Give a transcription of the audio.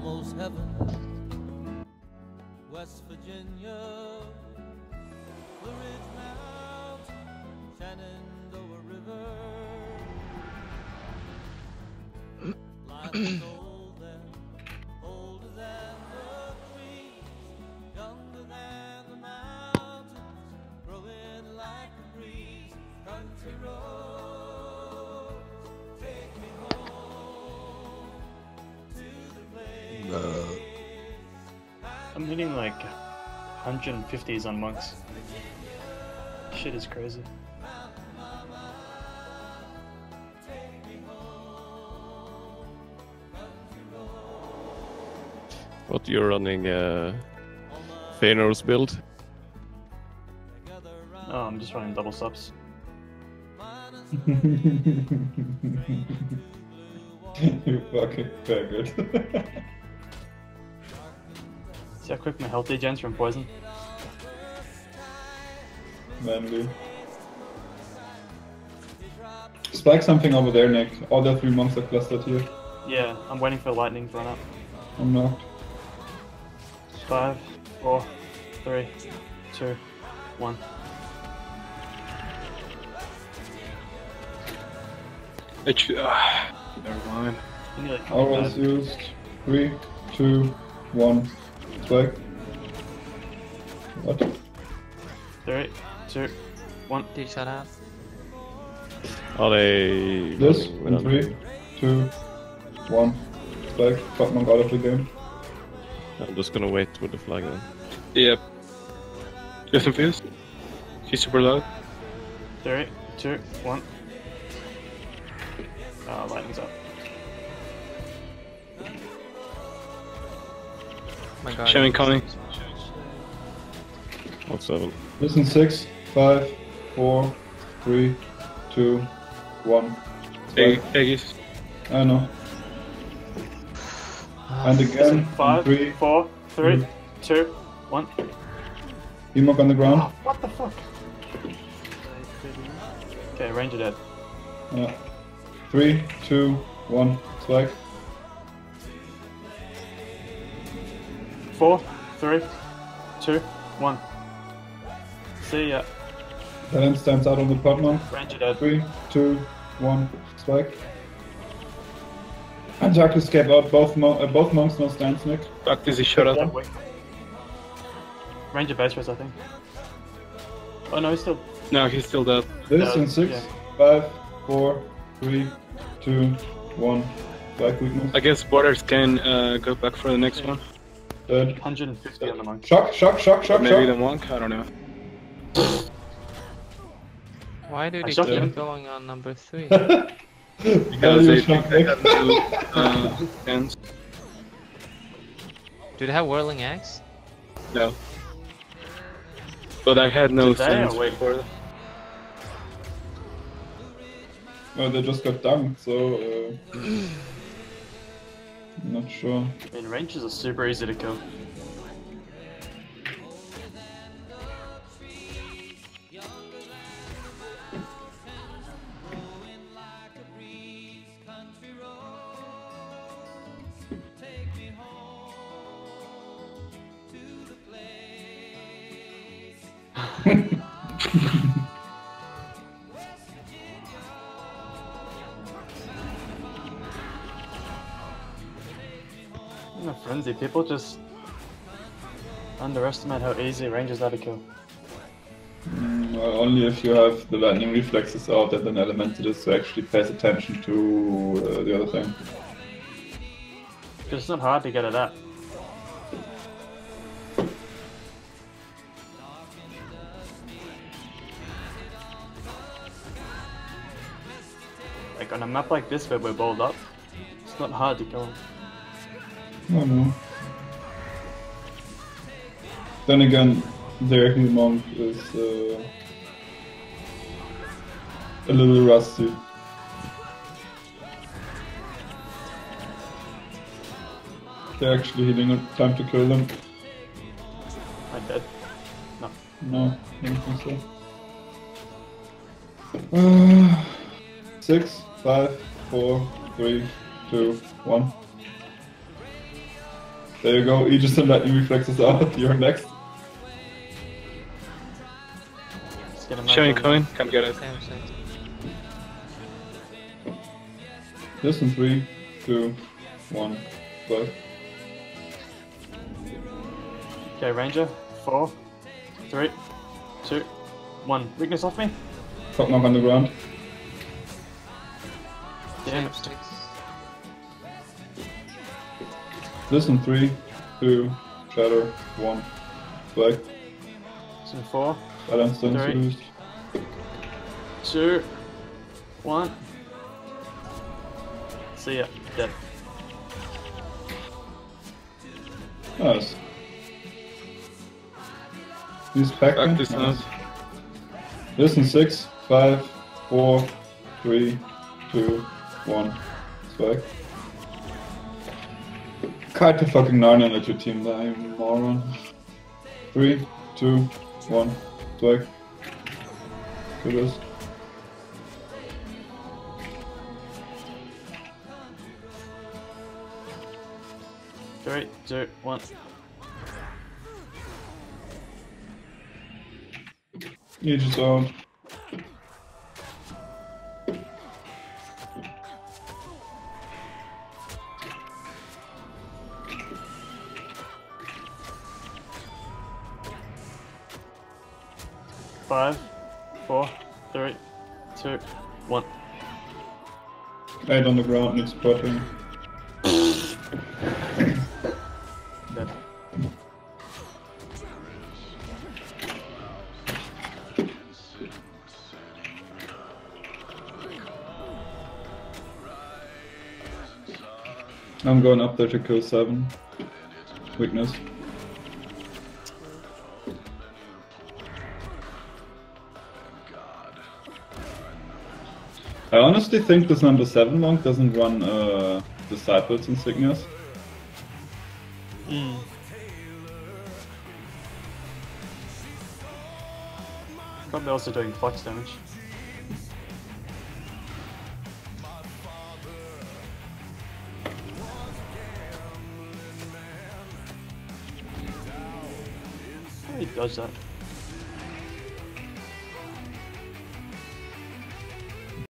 almost heaven. West Virginia, Blue Ridge Mountain, Shenandoah River. Life is older than the trees, younger than the mountains, growing like a breeze. Country roads, take me home to the place. I'm hitting like 150s on monks. Shit is crazy. What you're running Feanor's build? Oh, I'm just running double subs. You fucking faggot. See how quick my health degens from poison? Manly. Spike something over there, Nick. All the 3 monks are clustered here. Yeah, I'm waiting for lightning to run up. I'm knocked. 5, 4, 3, 2, 1. Never mind. You nearly Hours used. 3, 2, 1. Spike. What? 3, 2, 1. Dude, shut up. Are they... This running in with 3, 2, 1. Spike. Top monk out of the game. I'm just gonna wait with the flag then. Yep. Just in fuse. She's super loud. 3, 2, 1. Lightning's up. My god. Shaman coming. What's 7? This in 6, 5, 4, 3, 2, 1. Spike. Eggies. I know. And again, 5, 3, 4, 3, 2, 1. Emok on the ground. Oh, what the fuck? Okay, ranger dead. Yeah. 3, 2, 1. Spike. 4, 3, 2, 1. See ya. Talent stands out on the pot monk. Ranger dead. 3, 2, 1. Spike. And Jack escape out. Both monks no stance, Nick. Back to the shut up. Wait. Ranger base race, I think. Oh no, he's still. No, he's still dead. This in 6, yeah. 5, 4, 3, 2, 1. Spike weakness. I guess Borders can go back for the next one. Dead. 150 on the monk. Shock. Maybe the monk, I don't know. Why do I they shot him. keep going on number 3? Because they you think shock, they Nick. have two hands. Do they have whirling axe? No. But I had no Did they, or sense wait? before that. Oh, they just got dunked, so I'm not sure. I mean, rangers are super easy to kill. In a frenzy, people just underestimate how easy rangers are to kill. Well, only if you have the lightning reflexes out and an elemental is to actually pays attention to the other thing. Because it's not hard to get it up. Like on a map like this where we're balled up, it's not hard to kill them. I don't know. Then again, their heal monk is a little rusty. They're actually healing it. Time to kill them. I'm dead. No. No, I don't think so. 6, 5, 4, 3, 2, 1. There you go, Aegis and lightning reflexes out. You're next. Let's get a Showing magic. coin, can't get it. Same side. This in 3, 2, 1, play. Okay, Ranger. 4, 3, 2, 1. Weakness off me. Top knock on the ground. Damn Same it. 6. This in 3, 2, shadow, 1, play. It's in 4, Balance don't 3. lose. 2, 1. See ya. Dead. Nice. Use pack. Back this Nice. now. Listen 6, 5, 4, 3, 2, 1. Swag. Kite the fucking Narnia and let your team die, you moron. 3, 2, 1. Swag. Do this. Three, two, one. Aegis out. Five, 4, 3, 2, 1. 8 on the ground, needs spotting. Dead. I'm going up there to kill 7. Weakness. I honestly think this number 7 monk doesn't run Disciples Insignias. Probably also doing flex damage. How do you dodge that?